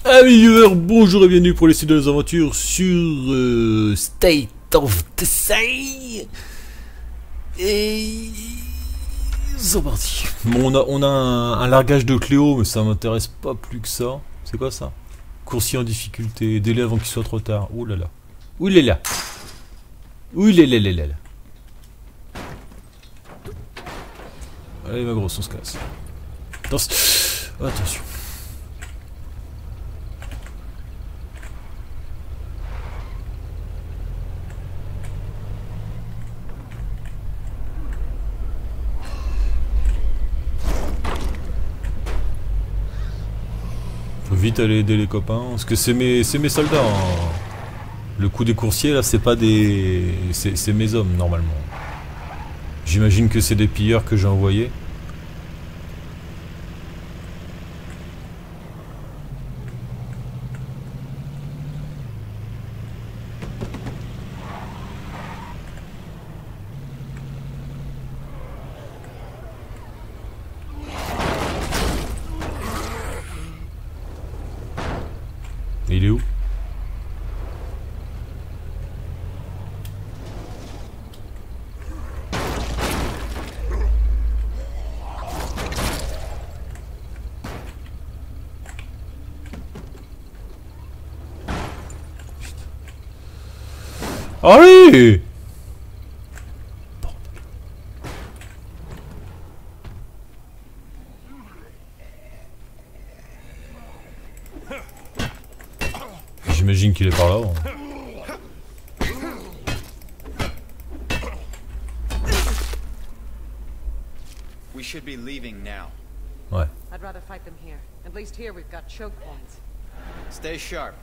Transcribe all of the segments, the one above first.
Amis viewers, bonjour et bienvenue pour les suites de nos aventures sur State of Decay. Et c'est parti. Bon, on a un largage de Cléo, mais ça m'intéresse pas plus que ça. C'est quoi ça? Coursier en difficulté, délai avant qu'il soit trop tard. Ouh là là. Où il est là? Où il est là? Allez ma grosse, on se casse. Attention. Faut vite aller aider les copains, parce que c'est mes soldats. Hein. Le coup des coursiers là, c'est pas des... c'est mes hommes normalement. J'imagine que c'est des pilleurs que j'ai envoyés. Et il est où? Allez! J'imagine qu'il est par là. Hein. We should be leaving now. Ouais. I'd rather fight them here. At least here we've got choke points. Stay sharp.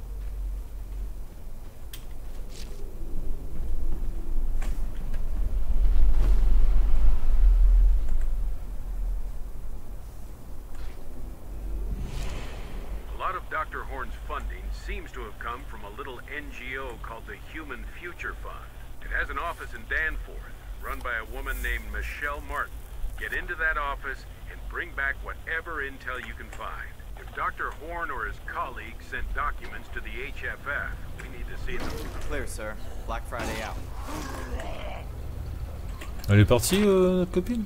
Dr. Horn's funding seems to have come from a little NGO called the Human Future Fund. It has an office in Danforth, run by a woman named Michelle Martin. Get into that office and bring back whatever intel you can find. If Dr. Horn or his colleagues sent documents to the HFF, we need to see them. Clear, sir. Black Friday out. Elle est partie, notre copine?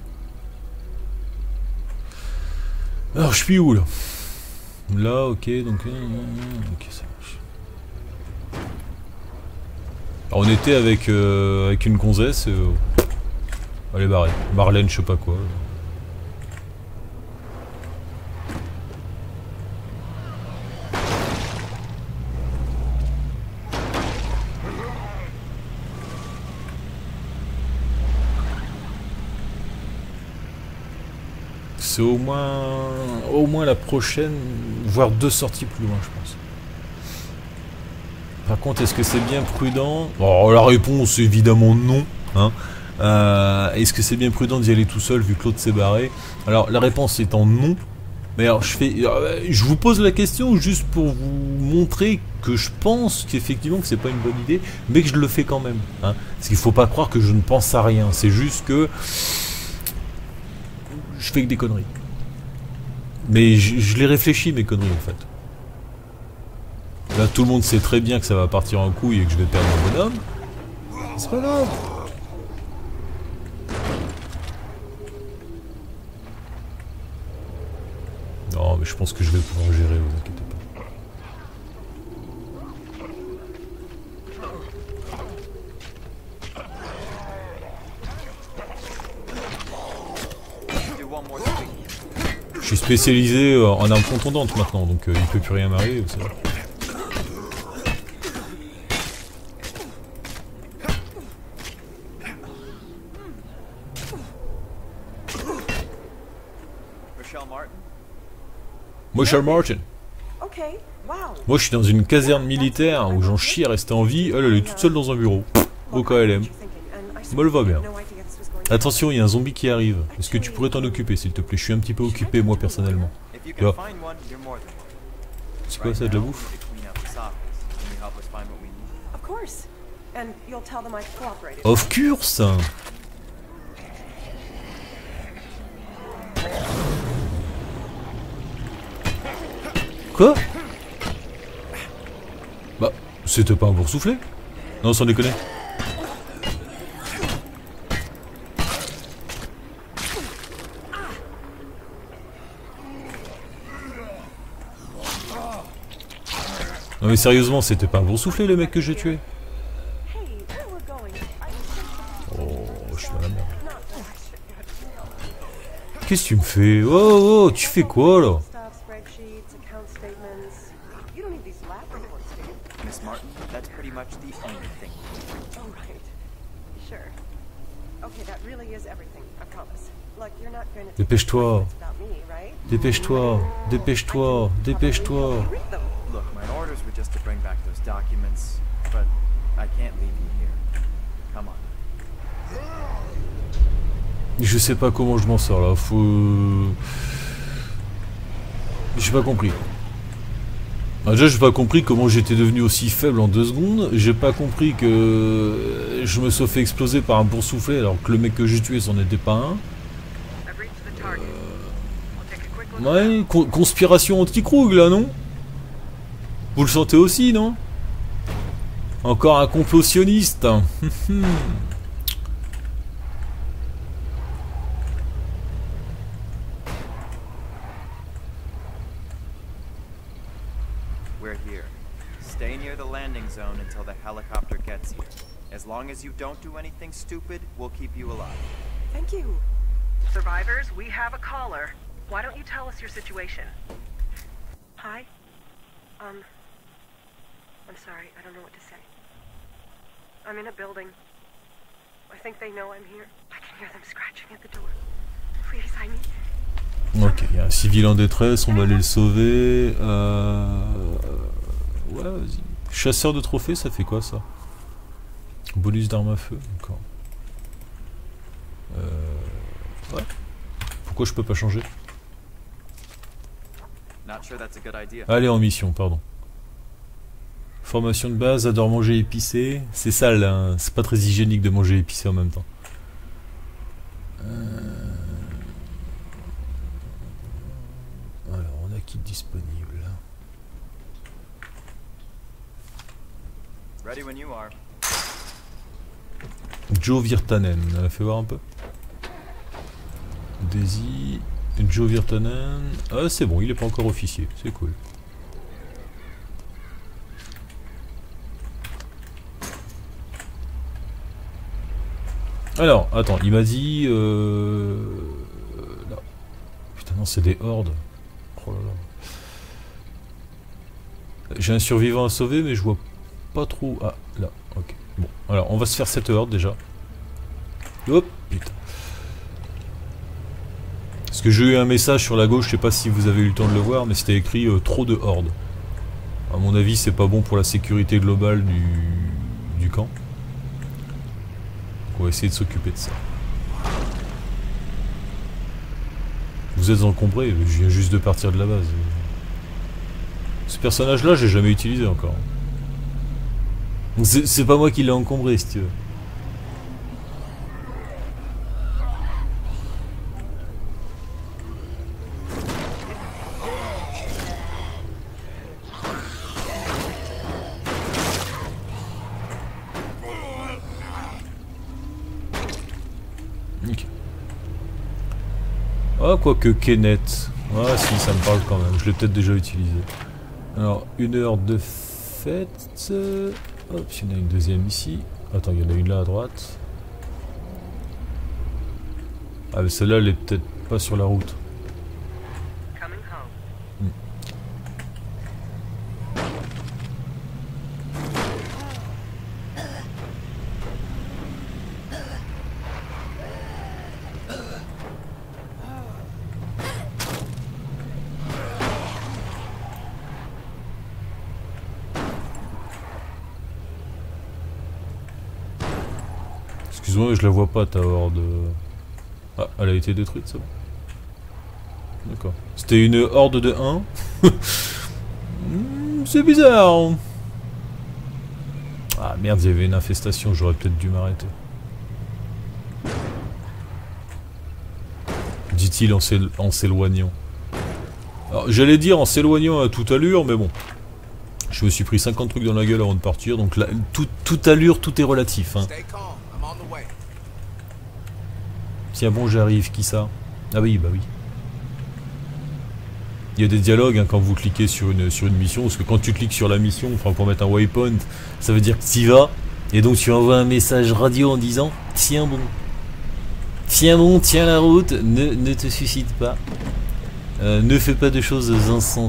Alors, je suis où, là? Là, ok, donc... ok, ça marche. Alors, on était avec, avec une gonzesse... elle est barrée. Marlène, je sais pas quoi. C'est au moins la prochaine, voire deux sorties plus loin, je pense. Par contre, est-ce que c'est bien prudent? Oh, la réponse, évidemment non. Hein. Est-ce que c'est bien prudent d'y aller tout seul vu que l'autre s'est barré? Alors, la réponse étant non. Mais alors, je vous pose la question juste pour vous montrer que je pense qu'effectivement que c'est pas une bonne idée, mais que je le fais quand même. Hein. Parce qu'il faut pas croire que je ne pense à rien. C'est juste que... je fais que des conneries. Mais je les réfléchis, mes conneries, en fait. Là, tout le monde sait très bien que ça va partir en couille et que je vais perdre mon bonhomme. C'est pas grave. Non, mais je pense que je vais pouvoir gérer, vous inquiétez pas. Je suis spécialisé en armes contondantes maintenant, donc il peut plus rien m'arriver, vous savez. Michelle Martin. Moi je suis dans une caserne militaire où j'en chie à rester en vie, elle est toute seule dans un bureau. Au KLM. Me le va bien. Attention, il y a un zombie qui arrive. Est-ce que tu pourrais t'en occuper, s'il te plaît? Je suis un petit peu occupé, moi, personnellement. C'est quoi ça, de la bouffe? Of course. Quoi? C'était pas un boursouflé? Non, sans déconner. Non mais sérieusement, c'était pas un boursouflé le mec que j'ai tué? Oh, je suis dans la merde. Qu'est-ce que tu me fais? Oh, oh, tu fais quoi là? Miss Martin, that's pretty much the only thing. Oh, right. Sure. Okay, that really is everything, I promise. Look, you're not going to... Dépêche-toi. It's about me, right? Dépêche-toi. Dépêche-toi. Dépêche-toi. Read them. Look, my orders were just to bring back those documents, but I can't leave you here. Come on. Je sais pas comment je m'en sors là, faut... J'ai pas compris. Ah, déjà j'ai pas compris comment j'étais devenu aussi faible en 2 secondes. J'ai pas compris que je me sois fait exploser par un boursouflé alors que le mec que j'ai tué c'en était pas un. Ouais, conspiration anti-Krug là, non? Vous le sentez aussi, non? Encore un complottionniste. We're here. Stay near the landing zone until the helicopter gets here. As long as you don't do anything stupid, we'll keep you alive. Thank you. Survivors, we have a caller. Why don't you tell us your situation? Hi? I'm sorry, I don't know what to say. I'm in a building. I think they know I'm here. I can hear them scratching at the door. Please, I need... Ok, il y a un civil en détresse, on va aller le sauver. Ouais, vas-y. Chasseur de trophées, ça fait quoi ça? Bonus d'armes à feu, d'accord. Ouais. Pourquoi je peux pas changer? Not sure that's a good idea. Allez en mission, pardon. Formation de base, adore manger épicé. C'est sale, hein. C'est pas très hygiénique de manger épicé en même temps. Alors, on a qui disponible? Ready when you are. Joe Virtanen, fait voir un peu. Daisy, Joe Virtanen. Ah, c'est bon, il est pas encore officier, c'est cool. Alors, attends, il m'a dit... Là. Putain, non, c'est des hordes. Oh là là. J'ai un survivant à sauver, mais je vois pas trop... Ah, là, ok. Bon, alors, on va se faire cette horde, déjà. Hop, putain. Parce que j'ai eu un message sur la gauche, je sais pas si vous avez eu le temps de le voir, mais c'était écrit trop de hordes. À mon avis, c'est pas bon pour la sécurité globale du camp. On va essayer de s'occuper de ça. Vous êtes encombré, je viens juste de partir de la base. Ce personnage-là, j'ai jamais utilisé encore. C'est pas moi qui l'ai encombré, si tu veux. Ah, quoique Kenneth. Ah si, ça me parle quand même. Je l'ai peut-être déjà utilisé. Alors, une heure de fête. Hop, il y en a une deuxième ici. Attends, il y en a une là à droite. Ah, mais celle-là, elle est peut-être pas sur la route. Coming home. Excuse-moi, mais je la vois pas ta horde. Ah, elle a été détruite, ça. D'accord. C'était une horde de 1. C'est bizarre. Ah merde, il y avait une infestation, j'aurais peut-être dû m'arrêter. Dit-il en s'éloignant. Alors j'allais dire en s'éloignant à toute allure, mais bon. Je me suis pris 50 trucs dans la gueule avant de partir, donc là, toute allure, tout est relatif. Hein. Tiens bon, j'arrive, qui ça? Ah oui, bah oui. Il y a des dialogues hein, quand vous cliquez sur une mission, parce que quand tu cliques sur la mission, enfin pour mettre un waypoint, ça veut dire que tu y vas, et donc tu envoies un message radio en disant « Tiens bon, tiens la route, ne te suicide pas, ne fais pas de choses insensées. »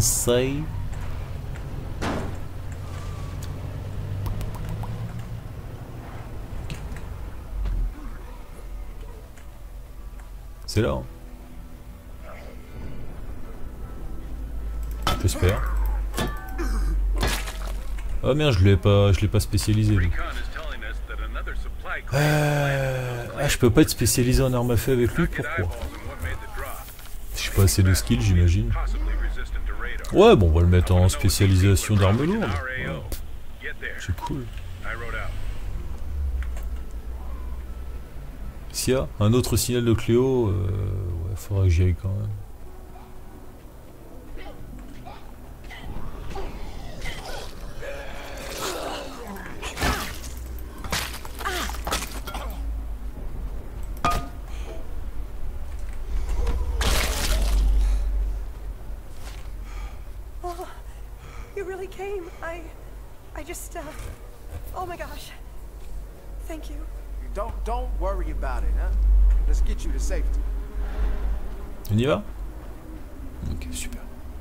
C'est là. Hein. J'espère. Oh merde, je l'ai pas spécialisé. Lui. Ah, je peux pas être spécialisé en arme à feu avec lui, pourquoi? Je sais pas assez de skills, j'imagine. Ouais, bon, on va le mettre en spécialisation d'armes lourdes. Ouais. C'est cool. S'il y a un autre signal de Cléo, ouais, faudrait que j'y aille quand même. Oh, you really came. I just, oh my gosh. Thank you. Don't worry about it, huh? Let's get you to safety. On y va? Ok, super.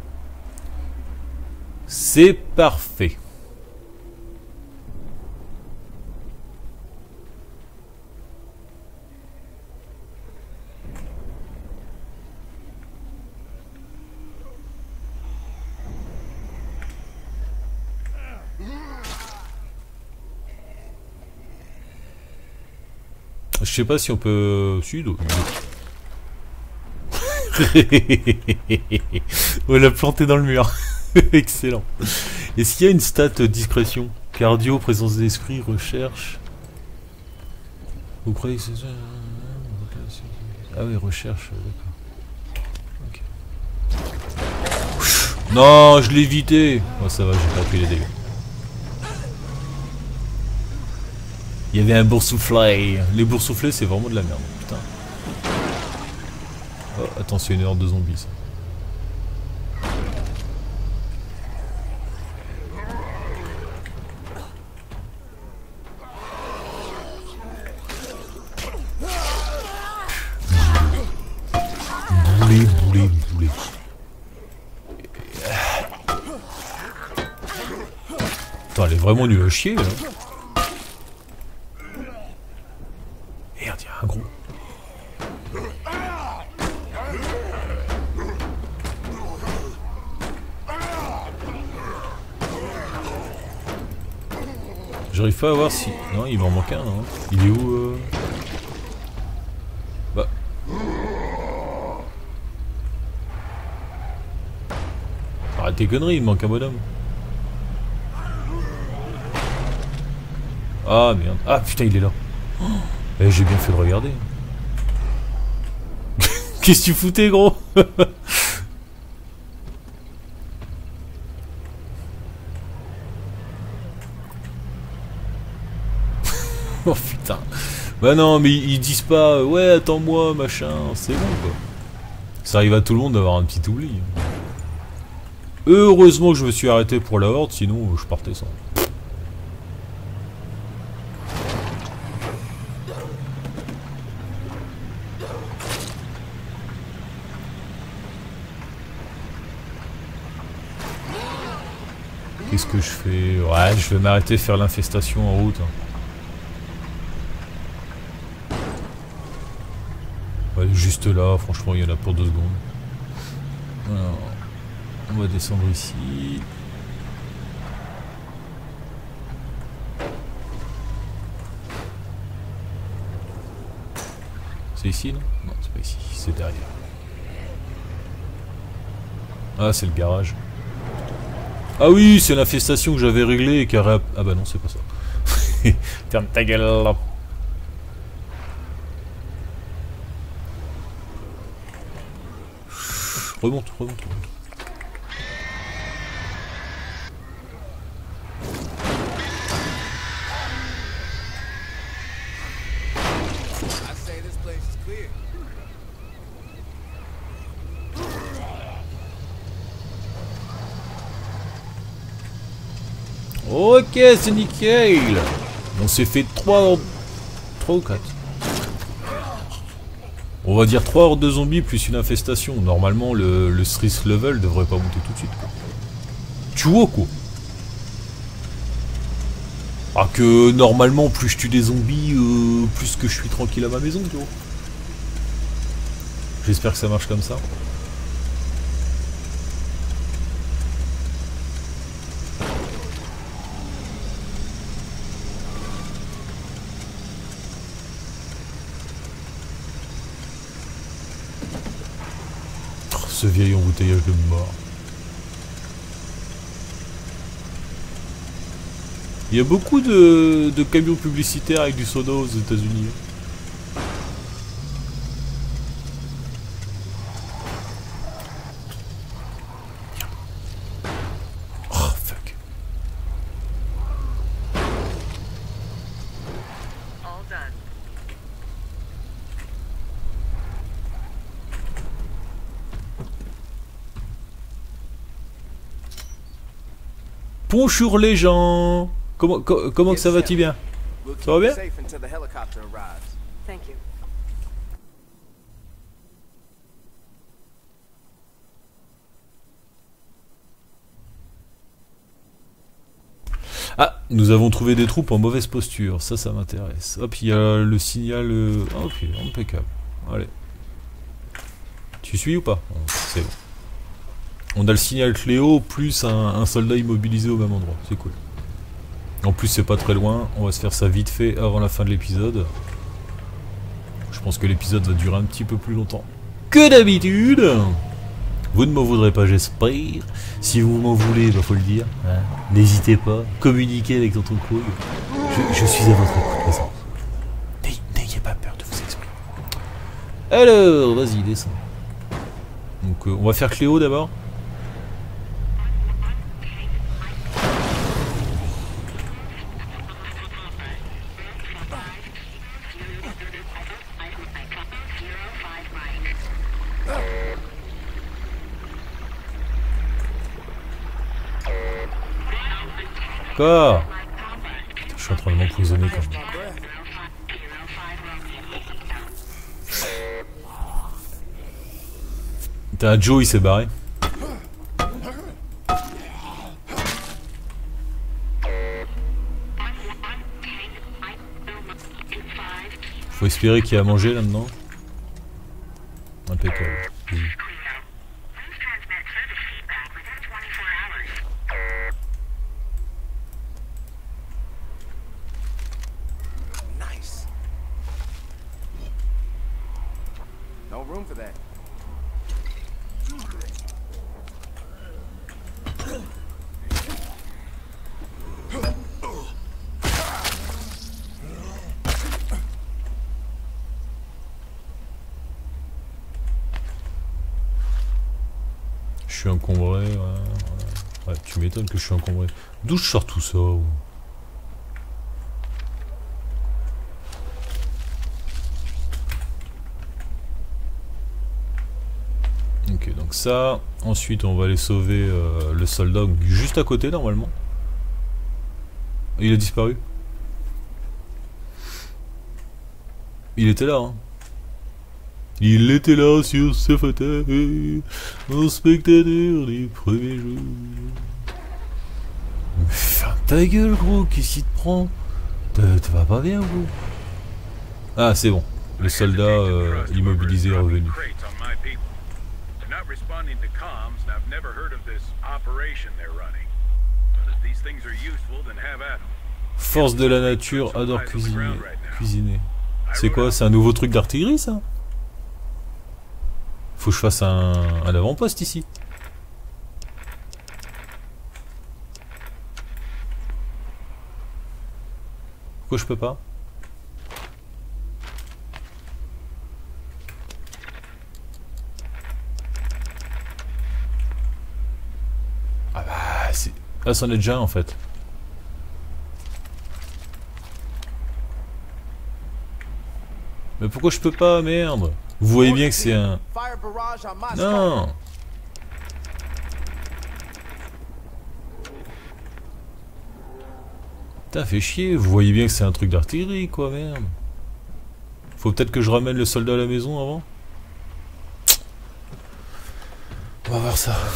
C'est parfait. Je sais pas si on peut... Sud. On l'a planté dans le mur. Excellent. Est-ce qu'il y a une stat discrétion? Cardio, présence d'esprit, recherche. Vous croyez que c'est ça? Ah oui, recherche, d'accord. Okay. Non, je l'ai évité. Oh, ça va, j'ai pas pris les dégâts. Il y avait un boursouflé. Les boursouflés, c'est vraiment de la merde. Putain. Oh, attention, une horde de zombies, ça. Boulet. Attends, elle est vraiment nulle à chier, là. Merde, il y a un gros. J'arrive pas à voir si... Non, il m'en manque un, hein. Il est où Bah... Arrête tes conneries, il me manque un bonhomme. Ah merde. Ah putain, il est là. Oh, eh, j'ai bien fait de regarder. Qu'est-ce que tu foutais, gros? Oh putain. Bah non, mais ils disent pas ouais, attends-moi, machin. C'est bon quoi. Ça arrive à tout le monde d'avoir un petit oubli. Heureusement que je me suis arrêté pour la horde, sinon je partais sans. Qu'est-ce que je fais? Ouais, je vais m'arrêter faire l'infestation en route. Ouais, juste là, franchement, il y en a pour 2 secondes. Alors, on va descendre ici. C'est ici, non? Non, c'est pas ici, c'est derrière. Ah, c'est le garage. Ah oui, c'est l'infestation que j'avais réglée et qui a... Ah bah non, c'est pas ça. Ferme ta gueule là. Remonte. Ok, c'est nickel. On s'est fait 3 ou 4. On va dire 3 hordes de zombies plus une infestation. Normalement, le stress level devrait pas monter tout de suite. Quoi. Tu vois quoi? Ah que normalement, plus je tue des zombies, plus que je suis tranquille à ma maison, tu vois. J'espère que ça marche comme ça. Ce vieil embouteillage de mort. Il y a beaucoup de camions publicitaires avec du soda aux États-Unis. Oh fuck. All done. Bonjour les gens. Comment que ça va-t-il bien? We'll Ça va keep bien? you safe until the helicopter arrives. Thank you. Ah, nous avons trouvé des troupes en mauvaise posture, ça m'intéresse. Hop, il y a le signal... Ok, impeccable. Allez. Tu suis ou pas? C'est bon. On a le signal Cléo plus un soldat immobilisé au même endroit, c'est cool. En plus c'est pas très loin, on va se faire ça vite fait avant la fin de l'épisode. Je pense que l'épisode va durer un petit peu plus longtemps que d'habitude. Vous ne m'en voudrez pas, j'espère. Si vous m'en voulez, bah faut le dire. Hein. N'hésitez pas, communiquez avec Tonton Couille. Je suis à votre présence. N'ayez pas peur de vous exprimer. Alors, vas-y, descends. Donc on va faire Cléo d'abord. Quoi? Je suis en train de m'empoisonner quand même. T'as Joe, il s'est barré. Faut espérer qu'il y a à manger là-dedans. Impeccable. Oui. Nice. No room for that. Je suis encombré, ouais, tu m'étonnes que je suis encombré. D'où je sors tout ça? Ok, donc ça, ensuite on va aller sauver le soldat juste à côté normalement. Il a disparu. Il était là, hein. Il était là sur ce fauteuil, un spectateur des premiers jours. Mais ferme ta gueule, gros, qu'est-ce qui te prend? Tu vas pas bien, gros? Ah, c'est bon. Le soldat immobilisé est revenu. Force de la nature adore cuisiner. C'est quoi? C'est un nouveau truc d'artillerie, ça? Faut que je fasse un avant-poste ici. Pourquoi je peux pas? Ah bah c'est... Ah c'en est déjà un en fait. Mais pourquoi je peux pas, merde? Vous voyez bien que c'est un... Non. Putain, fait chier. Vous voyez bien que c'est un truc d'artillerie, quoi, merde. Faut peut-être que je ramène le soldat à la maison avant. On va voir ça.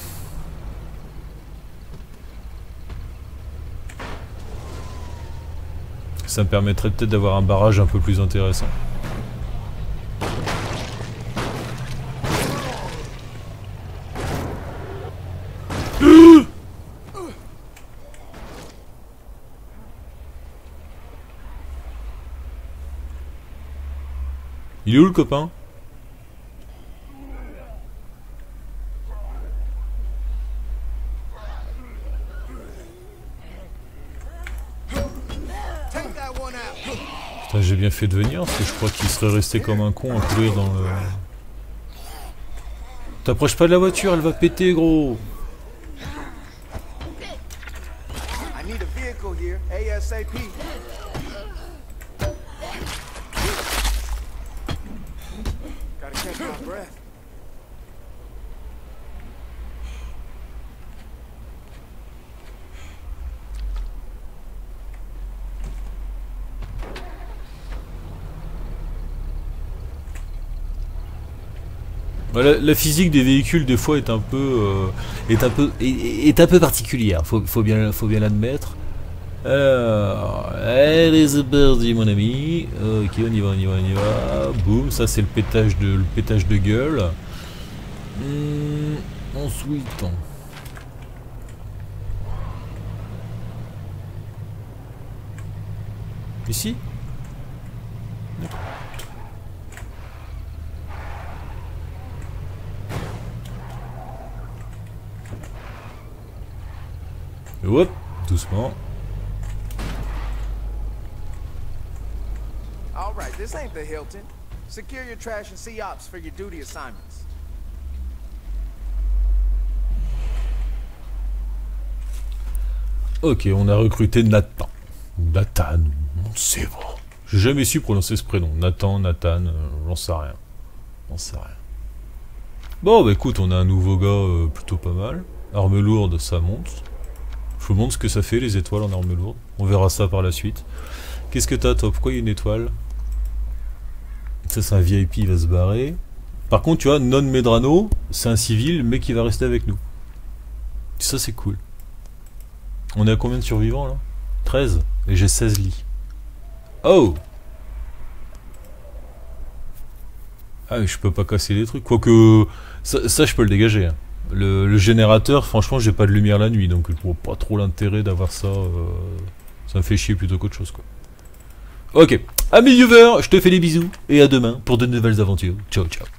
Ça me permettrait peut-être d'avoir un barrage un peu plus intéressant. Il est où le copain? Putain, j'ai bien fait de venir parce que je crois qu'il serait resté comme un con à courir dans le... T'approches pas de la voiture, elle va péter, gros. I need a vehicle here, ASAP. Gotta catch my breath. La physique des véhicules des fois est un peu particulière, faut bien l'admettre. Alors, allez c'est parti mon ami. Ok, on y va. Boum, ça c'est le pétage de gueule. Ensuite. Ici. Hop, doucement. All right, this ain't the Hilton. Secure your trash and see ops for your duty assignments. Ok, on a recruté Nathan. Nathan, c'est bon. J'ai jamais su prononcer ce prénom. Nathan, j'en sais rien. Bon, bah écoute, on a un nouveau gars plutôt pas mal. Arme lourde, ça monte. Je vous montre ce que ça fait les étoiles en arme lourde. On verra ça par la suite. Qu'est-ce que t'as toi? Pourquoi il y a une étoile? Ça c'est un VIP, il va se barrer. Par contre tu vois, Non Medrano, c'est un civil mais qui va rester avec nous. Ça c'est cool. On est à combien de survivants là? 13. Et j'ai 16 lits. Oh! Ah mais je peux pas casser les trucs. Quoique ça je peux le dégager. Hein. Le générateur, franchement, j'ai pas de lumière la nuit, donc je vois pas trop l'intérêt d'avoir ça. Ça me fait chier plutôt qu'autre chose, quoi. Ok, amis viewers, je te fais des bisous, et à demain pour de nouvelles aventures. Ciao, ciao.